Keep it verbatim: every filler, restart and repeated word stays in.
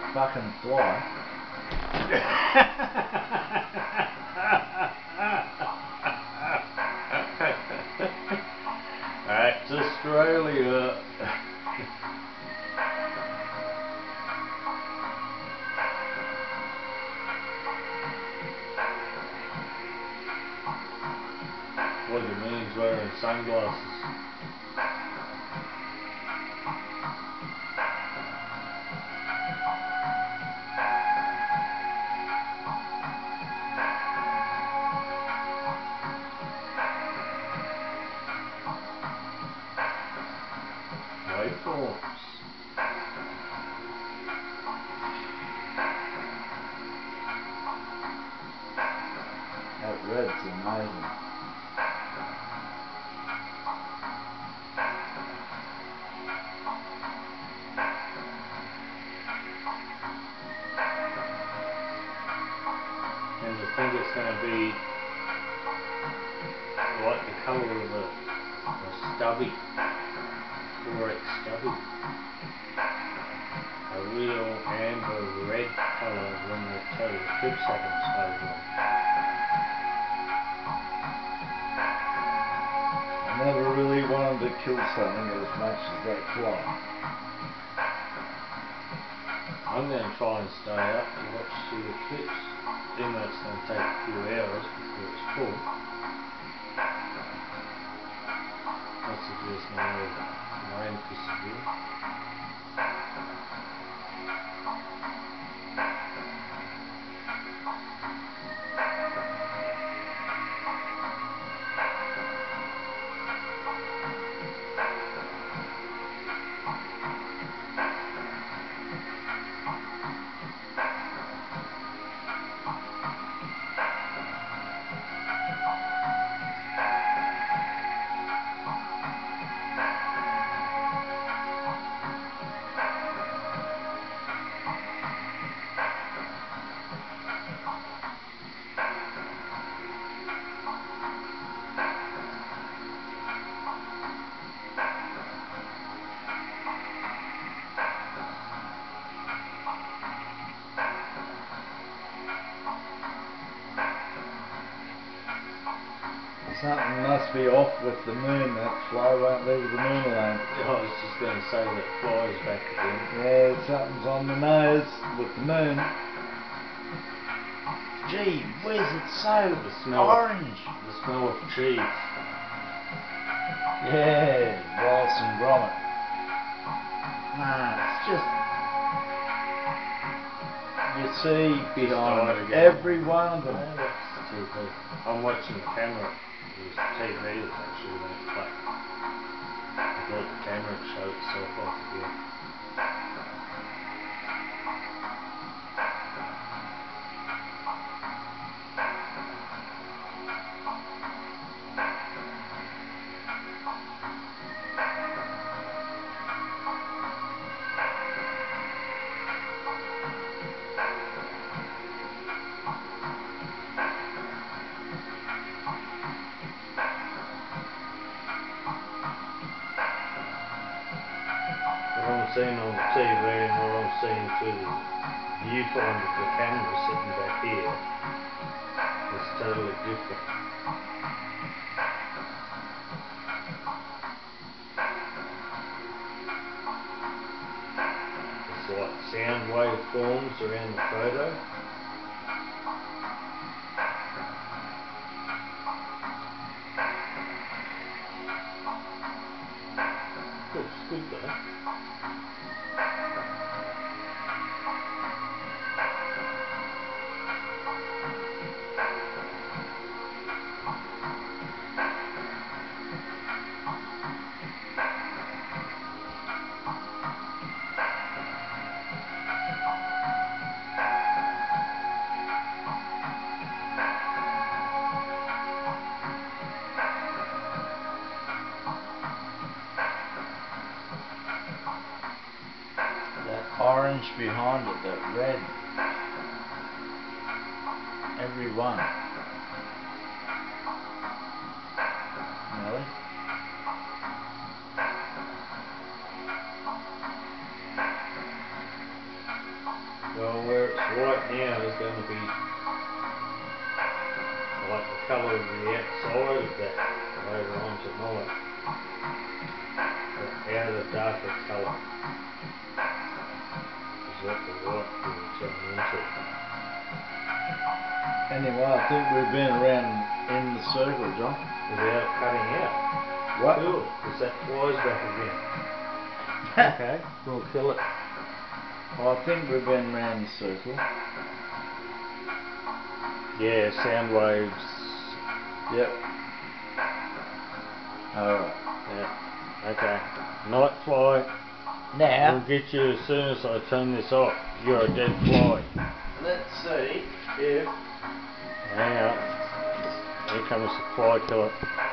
fucking fly. That's Australia. Look at me, he's wearing sunglasses. Waveforms. That red's amazing. And I think it's going to be like the colour of a, a stubby, four X stubby. A real amber red colour when the total eclipse happens over on. I never really wanted to kill something as much as that fly. I'm going to try and stay up to watch the eclipse, even though it's going to take a few hours before it's full. That's if there's no rain for severe. Something must be off with the moon. That fly won't leave the moon alone. I was just going to say that flies back again. Yeah, something's on the nose with the moon. Gee whiz, it's so The smell orange. Of, the smell of cheese. Yeah, Wallace and Gromit. Nah, it's just... You see behind every one of them. No, that's T V. I'm watching the camera. It was T V that's actually when it played. I thought the camera would show itself off again. What I'm seeing on the T V and what I'm seeing through the viewfinder of the camera sitting back here is totally different. It's like sound wave forms around the photo. Looks good though. Orange behind it, that red. Every one. Nelly? right now is going to be like the colour of the outside of that later on tonight. The outer darker colour is what the white will turn into. Anyway, I think we've been around in the circle, John. Without cutting out. What? Cool, because that flies back again. Okay, we'll kill it. Well, I think we've been around the circle. Yeah, sound waves. Yep. Alright. Yeah. Okay. Night fly. Now, We'll get you as soon as I turn this off. You're a dead fly. let's see if... Hang on. Here comes the fly killer.